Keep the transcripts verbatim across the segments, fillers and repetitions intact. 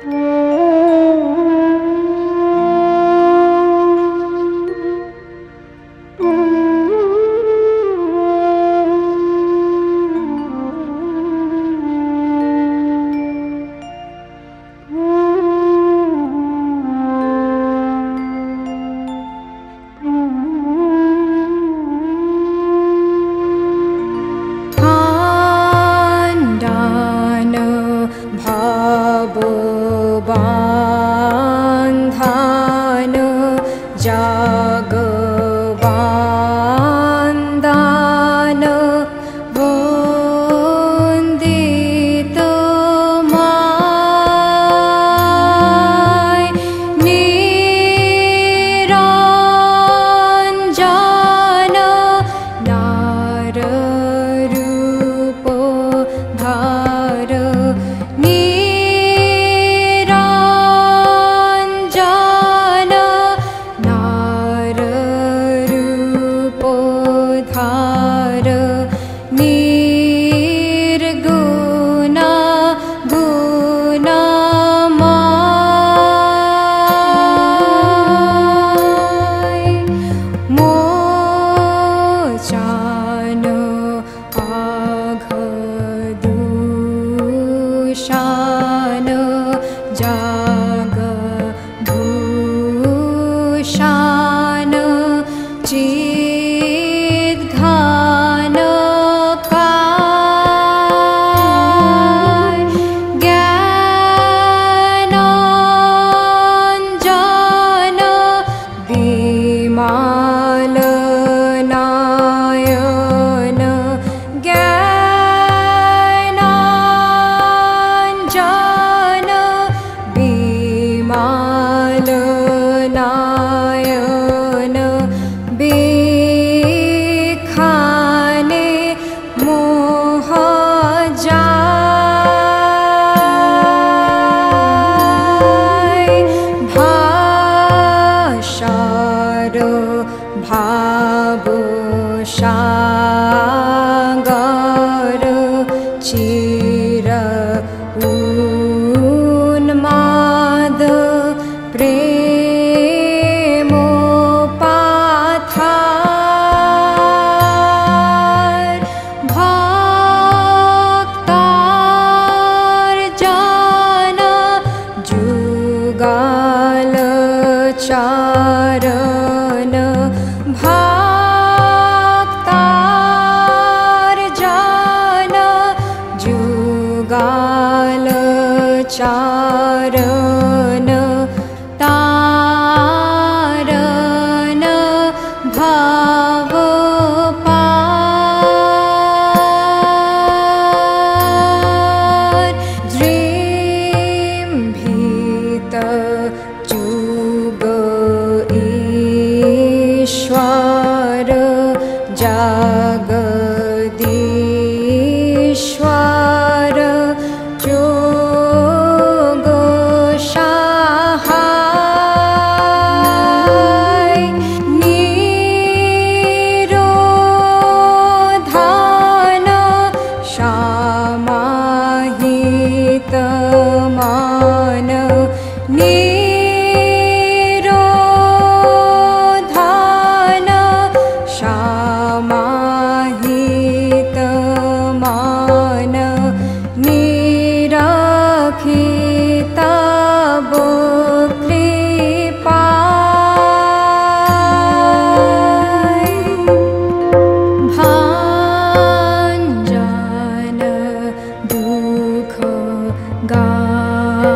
God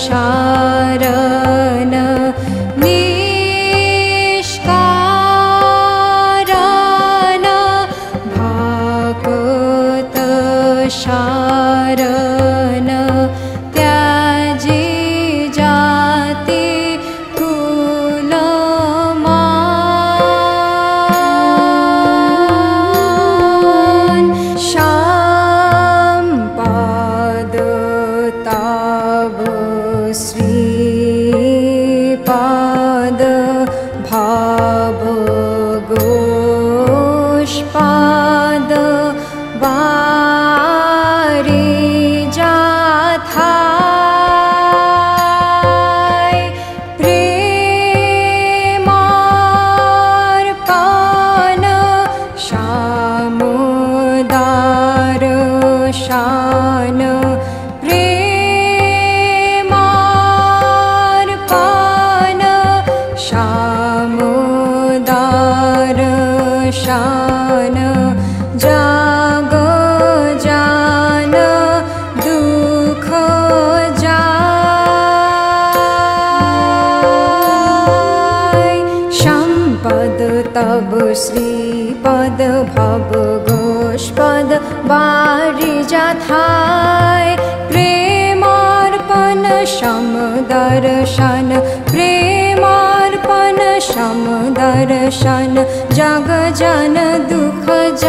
Sharan निष्कारण भक्त शारण त्याजी जाति कुलमान श्यामपाद तव श्रीपाद भाव गोष्पाद वारिजाथाय प्रेमार्पण श्यामोदार शान प्रेमार्पण श्यामोदार शान जाग जान दुख जाय श्यामपद तव श्रीपद भव गोष्पद वारिजाथाय प्रेमार्पण श्याम दर्शन प्रेमार्पण श्याम दर्शन जग जन दुख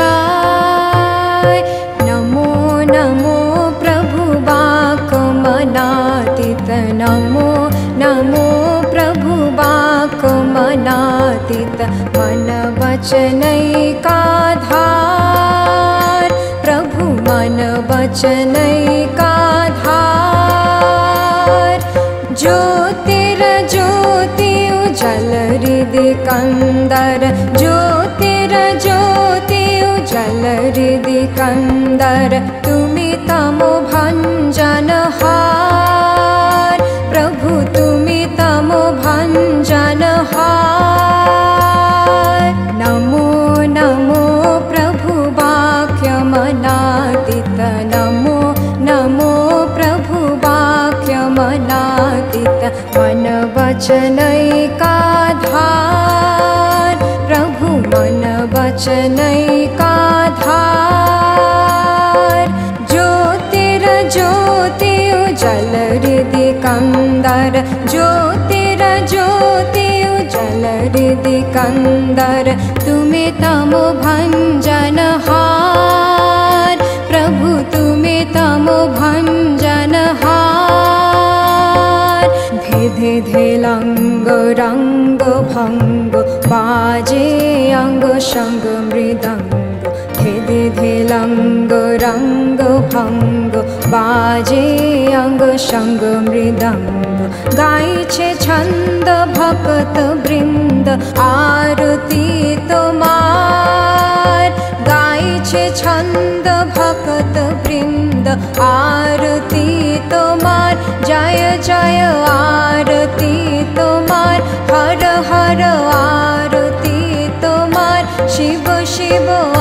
जाय नमो नमो प्रभु बाकमनातीत नमो नमो प्रभु बाकमनातीत मन वचनैकाधार प्रभु मन वचनैकाधार ज्योतिर ज्योति उजल हृदय कंदर ज्योतिर ज्योति उजल हृदय कंदर तुमि तमो भंजन हार प्रभु तुमि तमो भंजन हार नमो नमो प्रभु वाक्यमनातीत नमो नमो प्रभु वाक्यमनातीत मन वचनैकाधार प्रभु मन वचनैकाधार ज्योतिर ज्योति उजल हृदय कंदर ज्योतिर ज्योति उजल हृदय कंदर तुमि तमो भंजन हार प्रभु तुमि तमो भंजन हार धे धे धे लंग रंग भंग बाजे अंग शंग मृदंग धे धे धे लंग रंग भंग बाजे अंग शंग मृदंग गाइछे छंद भक्त वृंद आरती तोमार गाइछे छंद भक्त वृंद आरती तोमार जय जय आरती तोमार हर हर आरती तोमार शिव शिव